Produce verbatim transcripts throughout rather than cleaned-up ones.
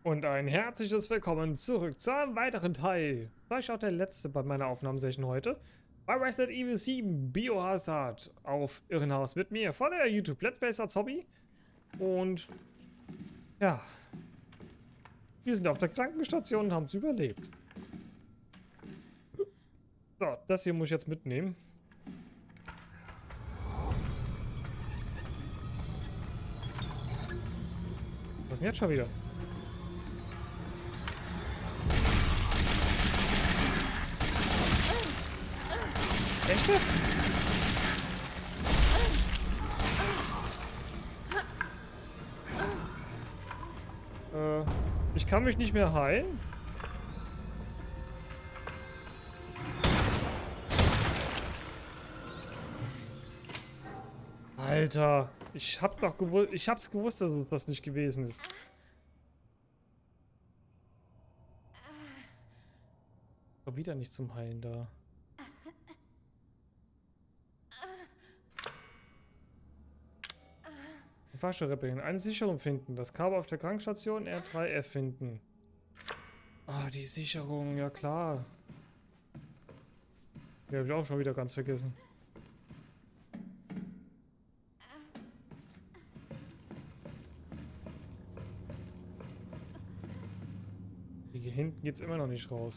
Und ein herzliches Willkommen zurück zu einem weiteren Teil. Vielleicht auch der letzte bei meiner Aufnahmesession heute. Bei Resident Evil sieben Biohazard auf Irrenhaus mit mir von der YouTube Let's Plays als Hobby. Und ja, wir sind auf der Krankenstation und haben es überlebt. So, das hier muss ich jetzt mitnehmen. Was ist denn jetzt schon wieder? Echt jetzt? Äh, ich kann mich nicht mehr heilen? Alter, ich hab doch gewusst, ich hab's gewusst, dass es das nicht gewesen ist. War wieder nicht zum Heilen da. Die Fahrstuhl reparieren. Eine Sicherung finden. Das Kabel auf der Krankenstation R drei F finden. Ah, die Sicherung, ja klar. Die habe ich auch schon wieder ganz vergessen. Hier hinten geht's immer noch nicht raus.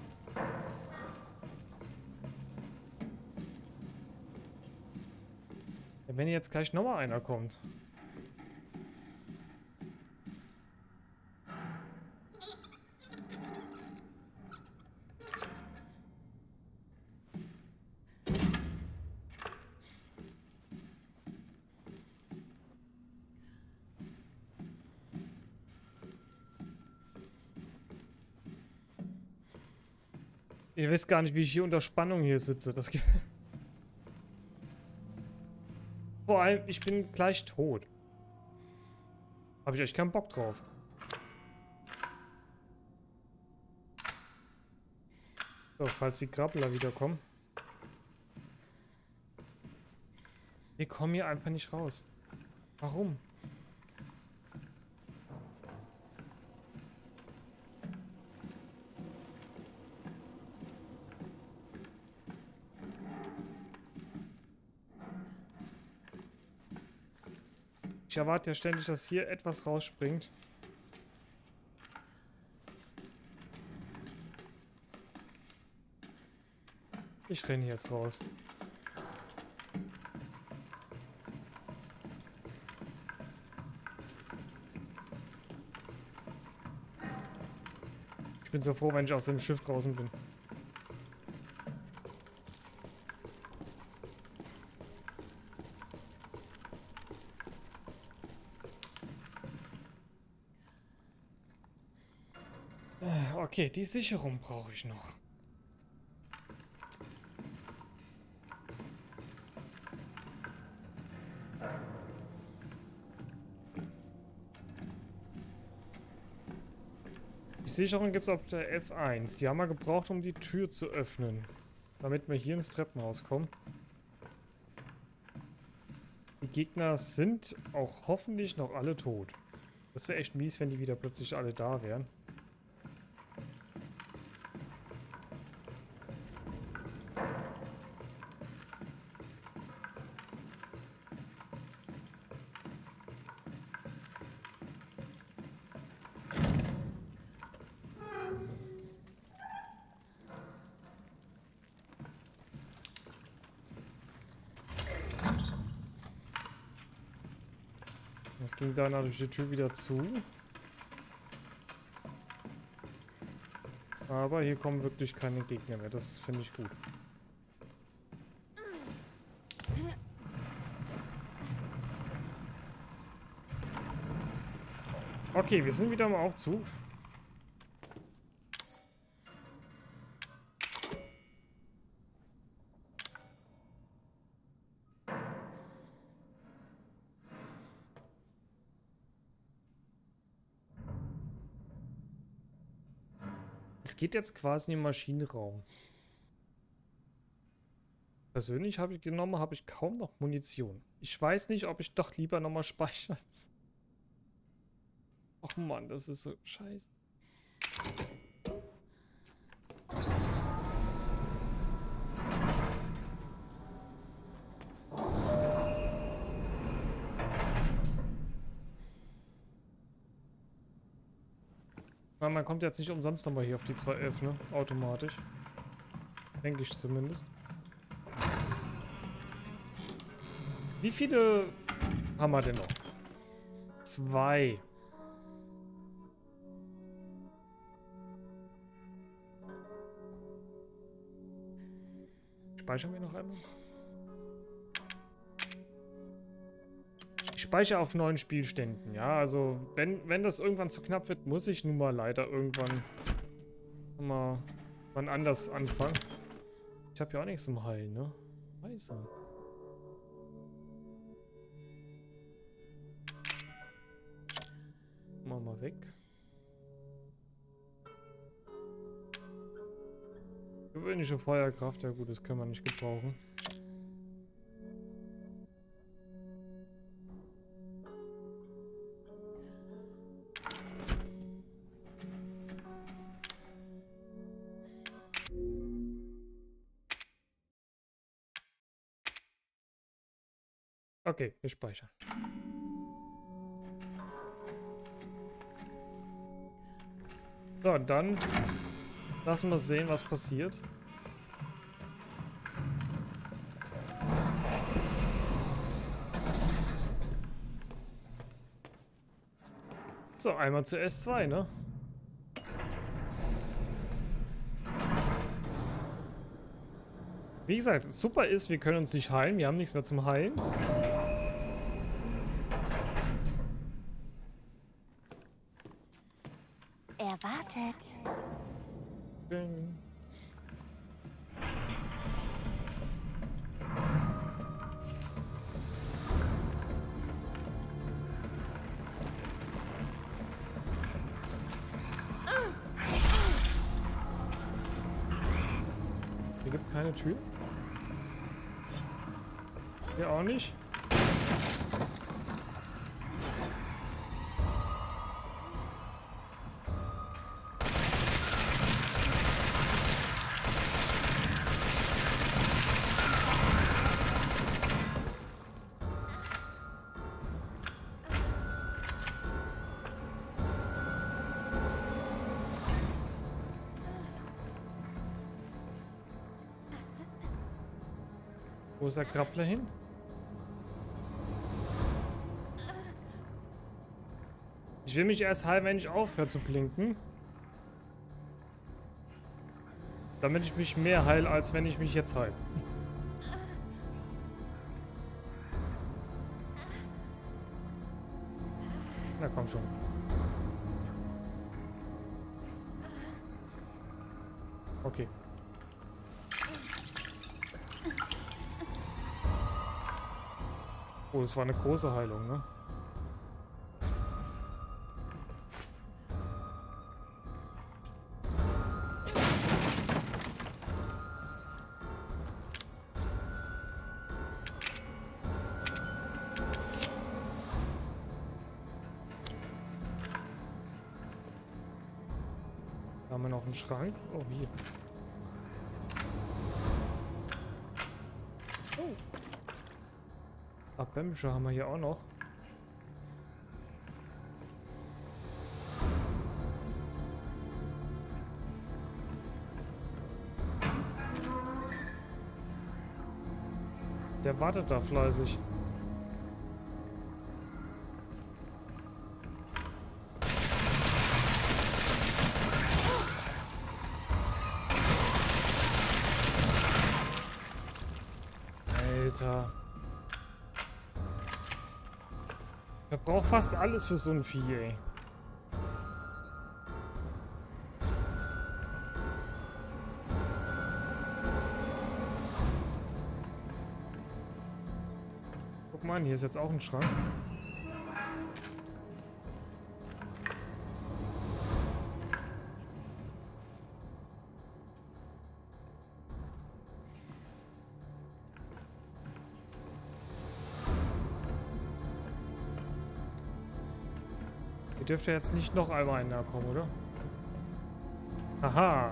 Ja, wenn jetzt gleich nochmal einer kommt. Ihr wisst gar nicht, wie ich hier unter Spannung hier sitze. Das geht. Vor allem, ich bin gleich tot. Habe ich echt keinen Bock drauf. So, falls die Grappler wiederkommen. Wir kommen hier einfach nicht raus. Warum? Ich erwarte ja ständig, dass hier etwas rausspringt. Ich renne jetzt raus. Ich bin so froh, wenn ich aus dem Schiff draußen bin. Okay, die Sicherung brauche ich noch. Die Sicherung gibt es auf der F eins. Die haben wir gebraucht, um die Tür zu öffnen. Damit wir hier ins Treppenhaus kommen. Die Gegner sind auch hoffentlich noch alle tot. Das wäre echt mies, wenn die wieder plötzlich alle da wären. Das ging dann durch die Tür wieder zu. Aber hier kommen wirklich keine Gegner mehr. Das finde ich gut. Okay, wir sind wieder im Aufzug. Es geht jetzt quasi im Maschinenraum. Persönlich habe ich genommen, habe ich kaum noch Munition. Ich weiß nicht, ob ich doch lieber nochmal speichere. Ach Mann, das ist so scheiße. Na, man kommt jetzt nicht umsonst nochmal hier auf die zwei elf, ne? Automatisch. Denke ich zumindest. Wie viele haben wir denn noch? Zwei. Speichern wir noch einmal? Ich speichere auf neuen Spielständen. Ja, also wenn, wenn das irgendwann zu knapp wird, muss ich nun mal leider irgendwann mal wann anders anfangen. Ich habe ja auch nichts zum Heilen, ne? Scheiße. Machen wir mal weg. Gewöhnliche Feuerkraft, ja gut, das können wir nicht gebrauchen. Okay, wir speichern. So, dann lassen wir sehen, was passiert. So, einmal zu S zwei, ne? Wie gesagt, super ist, wir können uns nicht heilen. Wir haben nichts mehr zum Heilen. Er wartet. Schön. Hier gibt es keine Tür. Hier auch nicht. Wo ist der Krabbler hin? Ich will mich erst heilen, wenn ich aufhöre zu blinken. Damit ich mich mehr heile, als wenn ich mich jetzt heile. Na komm schon. Okay. Oh, das war eine große Heilung, ne? Da haben wir noch einen Schrank. Oh, hier. Oh. Abbämische haben wir hier auch noch. Der wartet da fleißig. Alter. Er braucht fast alles für so ein Vieh, ey. Guck mal an, hier ist jetzt auch ein Schrank. dürfte jetzt nicht noch einmal einer kommen, oder? Aha.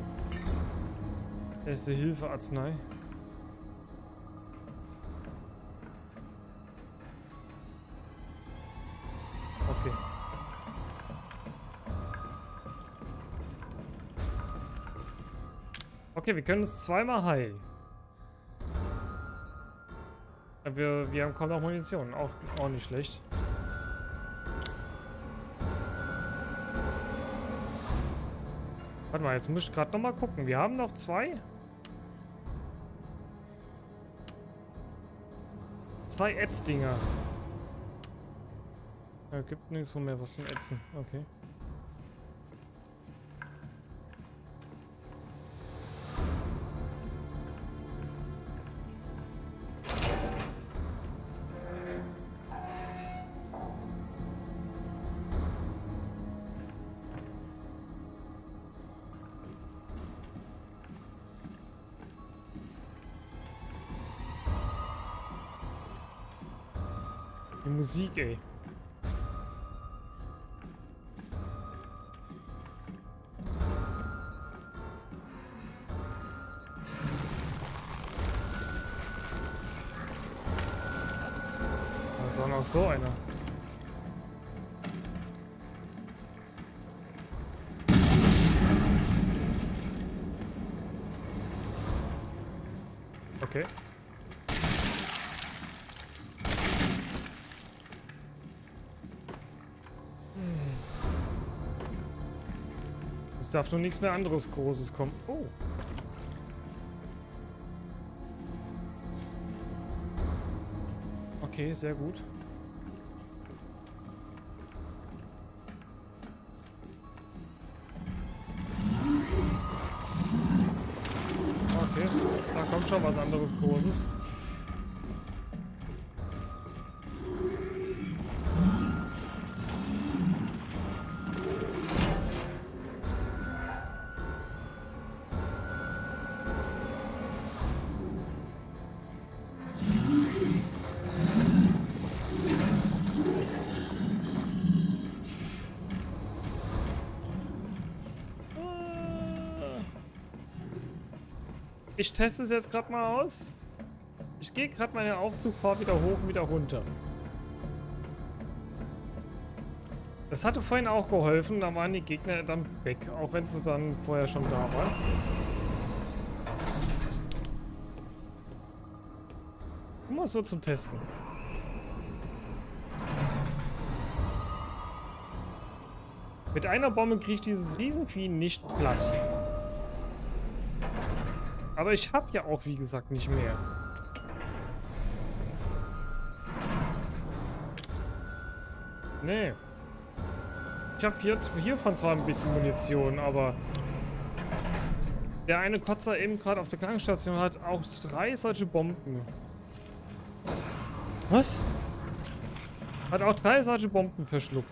Erste Hilfe-Arznei. Okay. Okay, wir können uns zweimal heilen. Wir, wir haben kaum noch Munition. Auch, auch nicht schlecht. Warte mal, jetzt muss ich gerade noch mal gucken. Wir haben noch zwei. Zwei Ätzdinger. Ja, gibt nirgendwo mehr was zum Ätzen. Okay. Die Musik, ey. Da ist auch noch so einer. Okay. Es darf nur nichts mehr anderes Großes kommen. Oh. Okay, sehr gut. Okay, da kommt schon was anderes Großes. Ich teste es jetzt gerade mal aus. Ich gehe gerade meinen Aufzug, fahre wieder hoch und wieder runter. Das hatte vorhin auch geholfen, da waren die Gegner dann weg, auch wenn sie dann vorher schon da waren. Immer so zum Testen. Mit einer Bombe kriege ich dieses Riesenvieh nicht platt. Aber ich habe ja auch, wie gesagt, nicht mehr. Nee. Ich habe hier, hiervon zwar ein bisschen Munition, aber der eine Kotzer eben gerade auf der Krankenstation hat auch drei solche Bomben. Was? Hat auch drei solche Bomben verschluckt.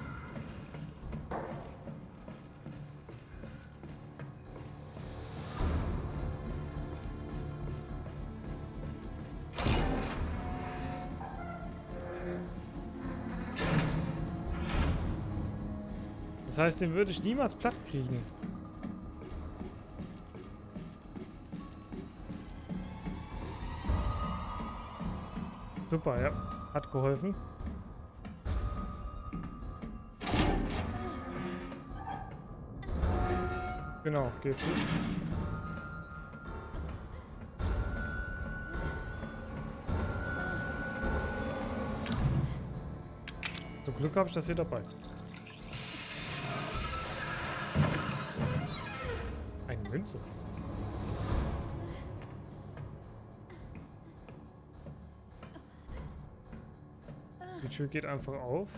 Das heißt, den würde ich niemals platt kriegen. Super, ja. Hat geholfen. Genau, geht's gut. Zum Glück habe ich das hier dabei. Eine Münze. Die Tür geht einfach auf.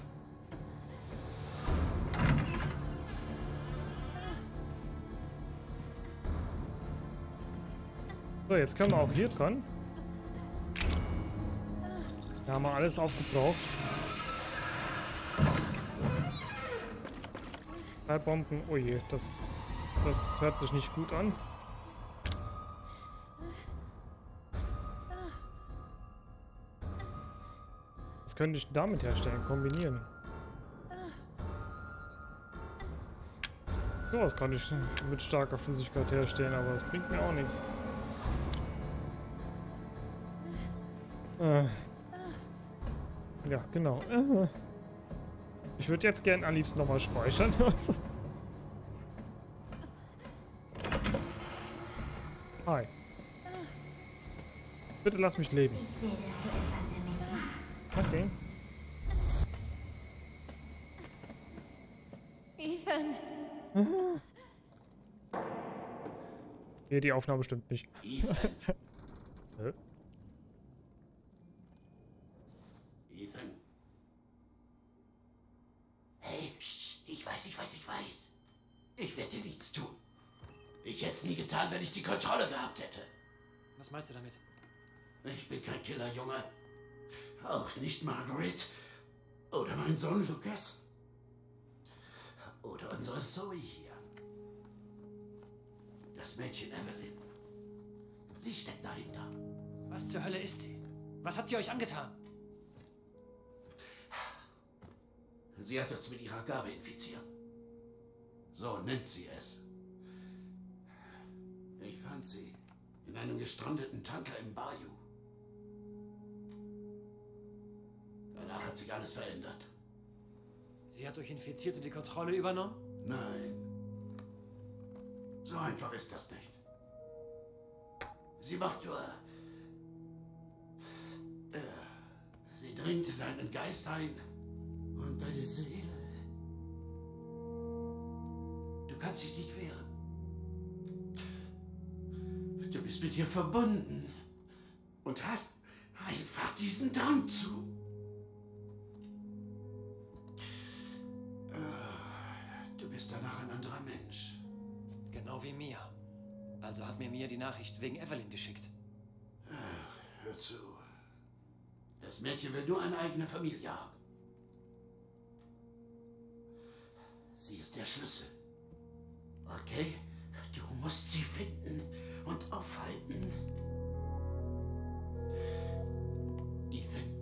So, jetzt können wir auch hier dran. Da haben wir alles aufgebraucht. Drei Bomben. Oh je, das, das hört sich nicht gut an. Was könnte ich damit herstellen? Kombinieren. Sowas kann ich mit starker Flüssigkeit herstellen, aber das bringt mir auch nichts. Äh. Ja, genau. Ich würde jetzt gern am liebsten nochmal speichern. Hi. Bitte lass mich leben. Ich will, dass du etwas für mich machst. Was denn? Ethan. Nee, die Aufnahme stimmt nicht. Ethan. Hä? Ethan. Hey, sch, ich weiß, ich weiß, ich weiß. Ich werde dir nichts tun. Ich hätte es nie getan, wenn ich die Kontrolle gehabt hätte. Was meinst du damit? Ich bin kein Killer, Junge. Auch nicht Margaret. Oder mein Sohn Lucas. Oder unsere Zoe hier. Das Mädchen Evelyn. Sie steckt dahinter. Was zur Hölle ist sie? Was hat sie euch angetan? Sie hat uns mit ihrer Gabe infiziert. So nennt sie es. Ich fand sie in einem gestrandeten Tanker im Bayou. Danach hat sich alles verändert. Sie hat euch infiziert und die Kontrolle übernommen? Nein. So einfach ist das nicht. Sie macht nur... Äh, sie dringt in deinen Geist ein und deine Seele. Du kannst dich nicht wehren. Du bist mit ihr verbunden und hast einfach diesen Drang zu. Du bist danach ein anderer Mensch. Genau wie Mia. Also hat mir Mia die Nachricht wegen Evelyn geschickt. Ach, hör zu. Das Mädchen will nur eine eigene Familie haben. Sie ist der Schlüssel. Okay? Du musst sie finden und aufhalten. Ethan.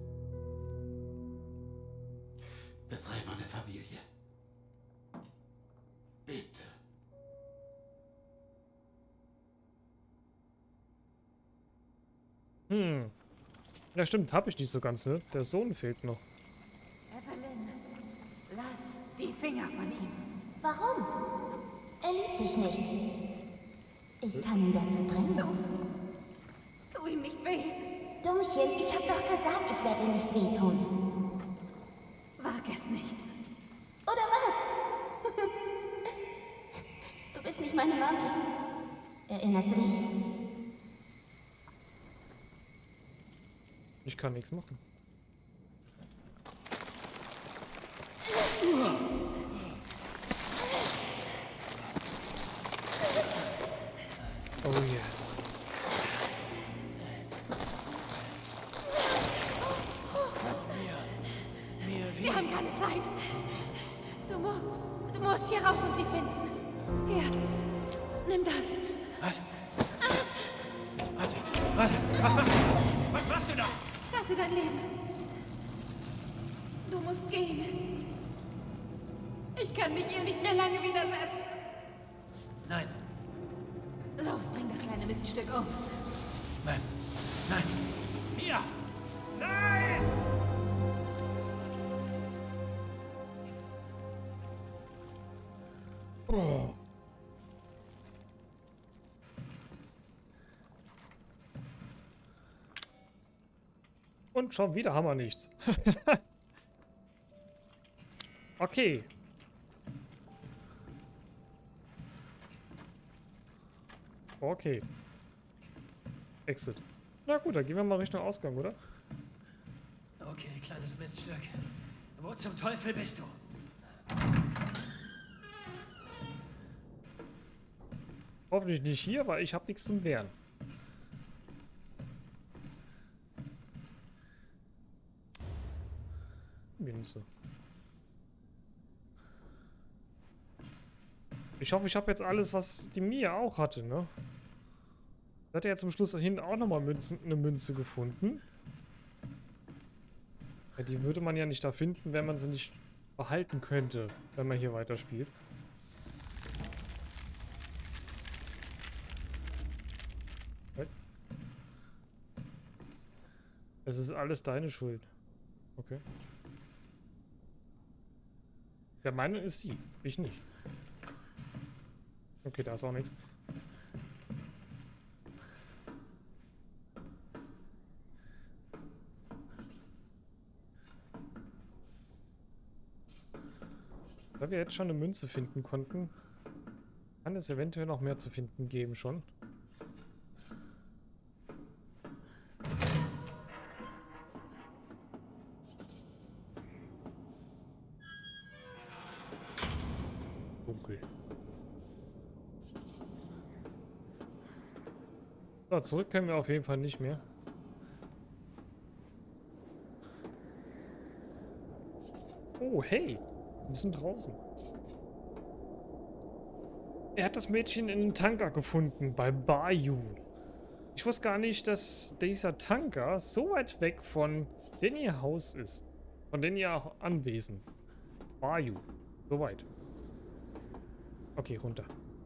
Befreie meine Familie. Bitte. Hm. Ja, stimmt, habe ich nicht so ganz, ne? Der Sohn fehlt noch. Evelyn, lass die Finger von ihm. Warum? Er liebt dich nicht. Ich kann ihn dazu bringen. Tu ihm nicht weh. Dummchen, ich hab doch gesagt, ich werde dir nicht wehtun. Wag es nicht. Oder was? Du bist nicht meine Mami. Erinnerst du dich? Ich kann nichts machen. Oh yeah. Wir haben keine Zeit. Du, mu du musst hier raus und sie finden. Hier, nimm das. Was? Warte, warte, was machst du? Was machst du da? Rette dein Leben. Du musst gehen. Ich kann mich ihr nicht mehr lange widersetzen. Nein, Los, bring das kleine Miststück um. nein, nein. Mia! Nein! Oh. Und schon wieder haben wir nichts. Okay. Okay. Exit. Na gut, dann gehen wir mal Richtung Ausgang, oder? Okay, kleines Miststück. Wo zum Teufel bist du? Hoffentlich nicht hier, weil ich habe nichts zum Wehren. Münze. Ich hoffe, ich habe jetzt alles, was die Mia auch hatte, ne? Hat er ja zum Schluss hinten auch nochmal Münzen, eine Münze gefunden. Ja, die würde man ja nicht da finden, wenn man sie nicht behalten könnte, wenn man hier weiterspielt. Es ist alles deine Schuld. Okay. Der meine ist sie, ich nicht. Okay, da ist auch nichts. Da wir jetzt schon eine Münze finden konnten, kann es eventuell noch mehr zu finden geben schon. Dunkel. So, zurück können wir auf jeden Fall nicht mehr. Oh, hey. Wir sind draußen. Er hat das Mädchen in den Tanker gefunden, bei Bayou. Ich wusste gar nicht, dass dieser Tanker so weit weg von denen ihr Haus ist. Von denen ihr Anwesen. Bayou. So weit. Okay, runter.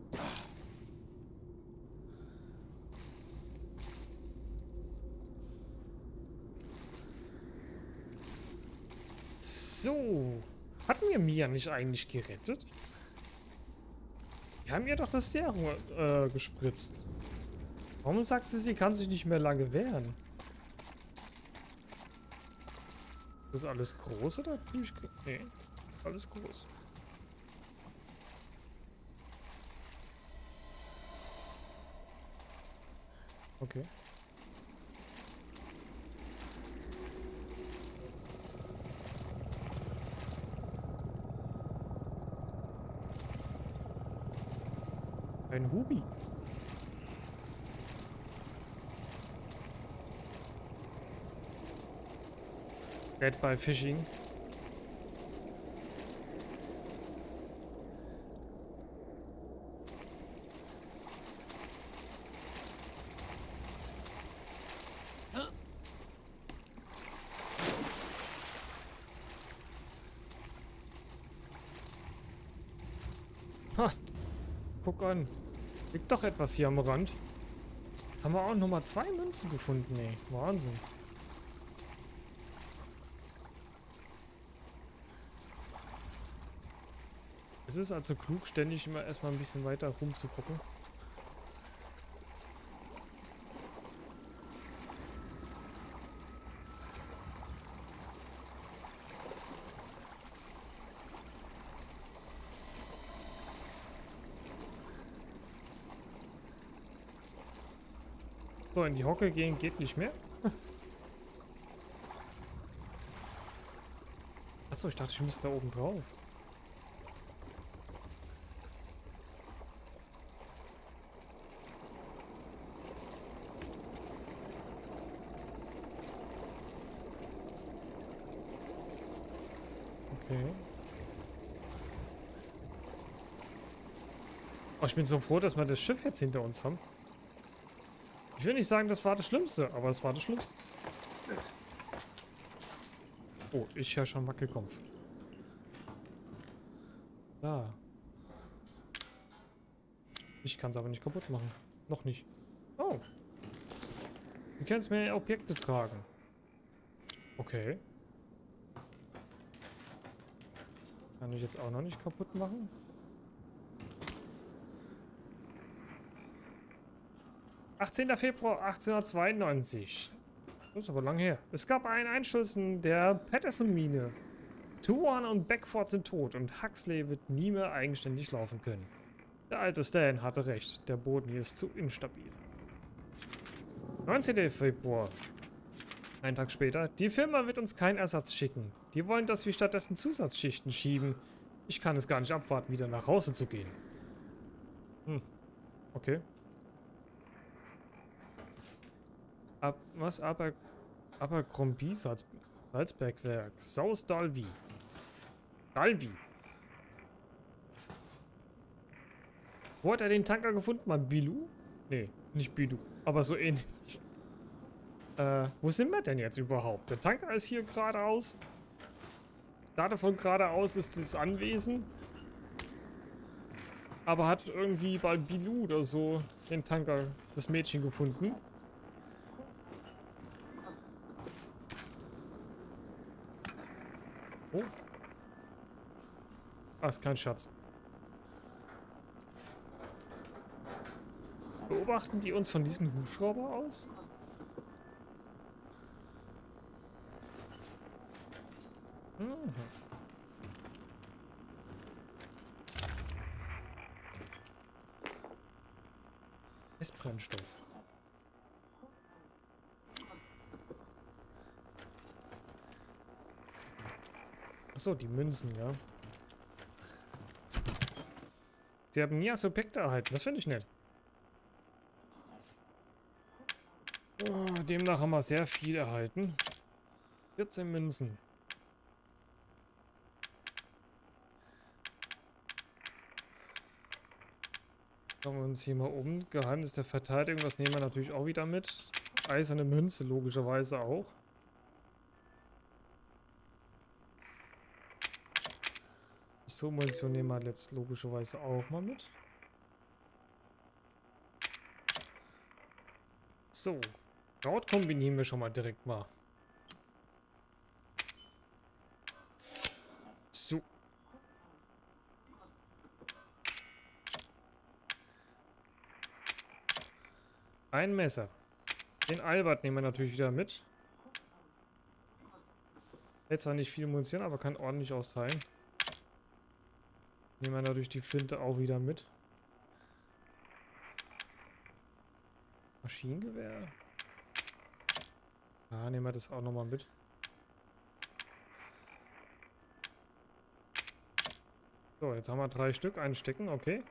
So. Hatten wir Mia nicht eigentlich gerettet? Wir haben ihr doch das Serum äh, gespritzt. Warum sagst du, sie kann sich nicht mehr lange wehren? Ist das alles groß oder ziemlich groß? Nee, alles groß. Okay. Ein Hubi. Red by Fishing. Ha! Guck an. Liegt doch etwas hier am Rand. Jetzt haben wir auch Nummer zwei Münzen gefunden, ey. Wahnsinn. Es ist also klug, ständig immer erstmal ein bisschen weiter rumzugucken. So, in die Hocke gehen geht nicht mehr. Achso, ich dachte, ich müsste da oben drauf. Okay. Oh, ich bin so froh, dass wir das Schiff jetzt hinter uns haben. Ich will nicht sagen, das war das Schlimmste, aber es war das Schlimmste. Oh, ich höre schon Wackelkopf. Da. Ich kann es aber nicht kaputt machen. Noch nicht. Oh. Du kannst mehr Objekte tragen. Okay. Kann ich jetzt auch noch nicht kaputt machen? achtzehnter Februar achtzehnhundertzweiundneunzig. Das ist aber lang her. Es gab einen Einsturz in der Patterson-Mine. Tuan und Beckford sind tot und Huxley wird nie mehr eigenständig laufen können. Der alte Stan hatte recht. Der Boden hier ist zu instabil. neunzehnter Februar. Einen Tag später. Die Firma wird uns keinen Ersatz schicken. Die wollen, dass wir stattdessen Zusatzschichten schieben. Ich kann es gar nicht abwarten, wieder nach Hause zu gehen. Hm. Okay. Ab, was? Aber, aber Abercrombie Salz, Salzbergwerk. Saus Dalby. Dalby. Wo hat er den Tanker gefunden? Mal Bilou? Nee, nicht Bilou. Aber so ähnlich. Äh, wo sind wir denn jetzt überhaupt? Der Tanker ist hier geradeaus. Da davon geradeaus ist das Anwesen. Aber hat irgendwie bei Bilou oder so den Tanker, das Mädchen gefunden. Ah, ist kein Schatz. Beobachten die uns von diesem Hubschrauber aus? Mhm. Ist Brennstoff. Achso, die Münzen, ja. Sie haben nie Aspekte erhalten. Das finde ich nett. Oh, demnach haben wir sehr viel erhalten. vierzehn Münzen. Schauen wir uns hier mal um. Geheimnis der Verteidigung, das nehmen wir natürlich auch wieder mit. Eiserne Münze logischerweise auch. Munition nehmen wir jetzt logischerweise auch mal mit. So. Dort kombinieren wir schon mal direkt mal. So. Ein Messer. Den Albert nehmen wir natürlich wieder mit. Hält zwar nicht viel Munition, aber kann ordentlich austeilen. Nehmen wir natürlich die Flinte auch wieder mit. Maschinengewehr. Ah, nehmen wir das auch nochmal mit. So, jetzt haben wir drei Stück einstecken, okay.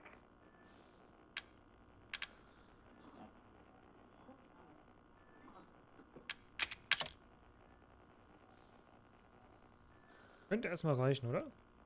Könnte erstmal reichen, oder?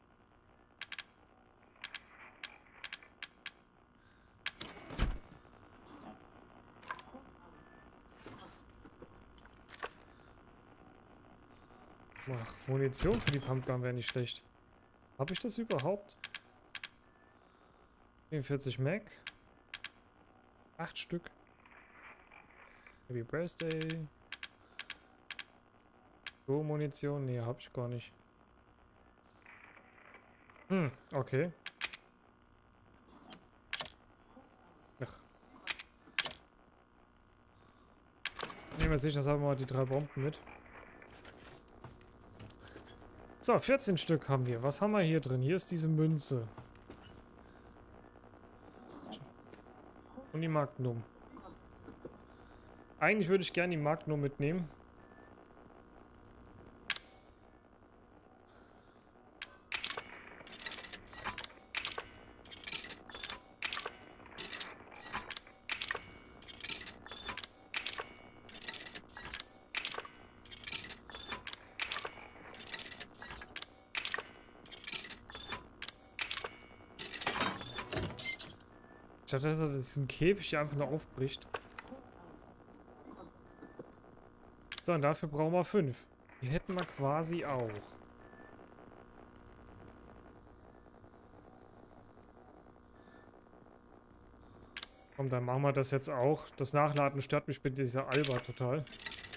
Ach, Munition für die Pumpgun wäre nicht schlecht. Habe ich das überhaupt? vierundvierzig Mac. acht Stück. Happy Birthday. So, Munition? Nee, habe ich gar nicht. Hm, okay. Ach. Nehmen wir sicher, das haben wir mal die drei Bomben mit. So, vierzehn Stück haben wir. Was haben wir hier drin? Hier ist diese Münze. Und die Magnum. Eigentlich würde ich gerne die Magnum mitnehmen. Statt dass er diesen Käfig hier einfach nur aufbricht. So, und dafür brauchen wir fünf. Die hätten wir quasi auch. Komm, dann machen wir das jetzt auch. Das Nachladen stört mich mit dieser Alba total.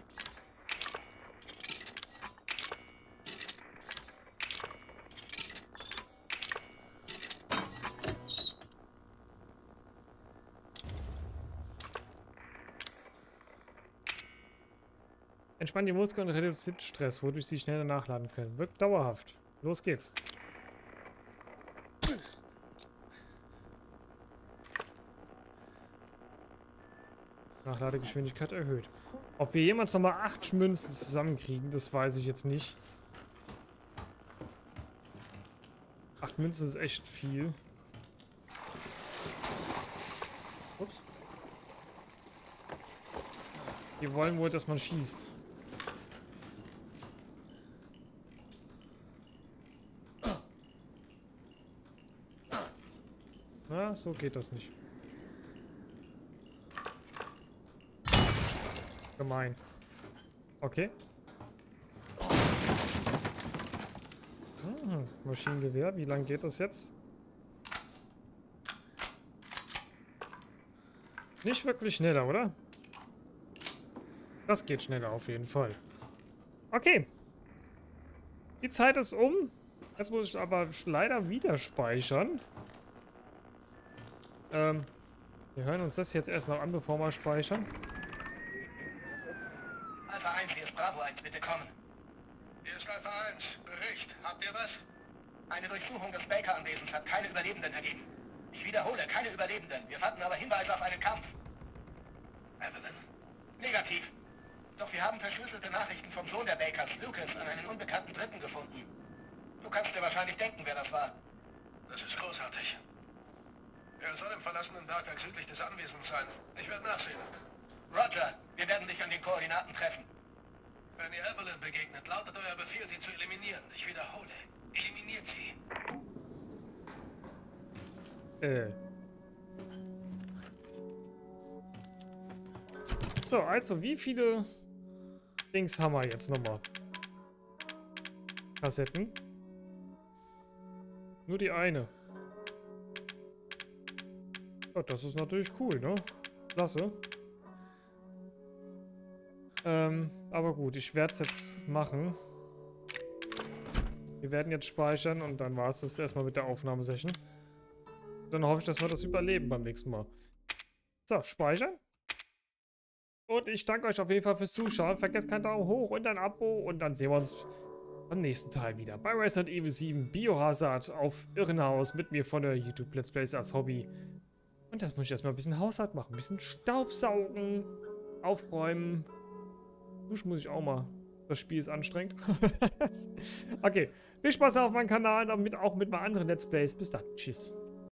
Entspannt die Muskeln und reduziert Stress, wodurch sie schneller nachladen können. Wirkt dauerhaft. Los geht's. Nachladegeschwindigkeit erhöht. Ob wir jemals nochmal acht Münzen zusammenkriegen, das weiß ich jetzt nicht. acht Münzen ist echt viel. Ups. Die wollen wohl, dass man schießt. Na, so geht das nicht. Gemein. Okay. Hm, Maschinengewehr. Wie lang geht das jetzt? Nicht wirklich schneller, oder? Das geht schneller auf jeden Fall. Okay. Die Zeit ist um. Jetzt muss ich aber leider wieder speichern. Ähm, wir hören uns das jetzt erst noch an, bevor wir speichern. Alpha eins, hier ist Bravo eins, bitte kommen. Hier ist Alpha eins. Bericht. Habt ihr was? Eine Durchsuchung des Baker-Anwesens hat keine Überlebenden ergeben. Ich wiederhole, keine Überlebenden. Wir fanden aber Hinweise auf einen Kampf. Evelyn? Negativ. Doch wir haben verschlüsselte Nachrichten vom Sohn der Bakers, Lucas, an einen unbekannten Dritten gefunden. Du kannst dir wahrscheinlich denken, wer das war. Das ist großartig. Er soll im verlassenen Bergwerk südlich des Anwesens sein. Ich werde nachsehen. Roger, wir werden dich an den Koordinaten treffen. Wenn ihr Evelyn begegnet, lautet euer Befehl, sie zu eliminieren. Ich wiederhole. Eliminiert sie. Äh. So, also wie viele Dings haben wir jetzt nochmal? Kassetten? Nur die eine. Ja, das ist natürlich cool, ne? Klasse. Ähm, aber gut, ich werde es jetzt machen. Wir werden jetzt speichern und dann war es das erstmal mit der Aufnahmesession. Dann hoffe ich, dass wir das überleben beim nächsten Mal. So, speichern. Und ich danke euch auf jeden Fall fürs Zuschauen. Vergesst keinen Daumen hoch und ein Abo. Und dann sehen wir uns am nächsten Teil wieder bei Resident Evil sieben Biohazard auf Irrenhaus mit mir von der YouTube Let's Plays als Hobby. Und das muss ich erstmal ein bisschen Haushalt machen. Ein bisschen Staubsaugen, aufräumen. Duschen muss ich auch mal. Das Spiel ist anstrengend. Okay, viel Spaß auf meinem Kanal und mit, auch mit meinen anderen Let's Plays. Bis dann. Tschüss.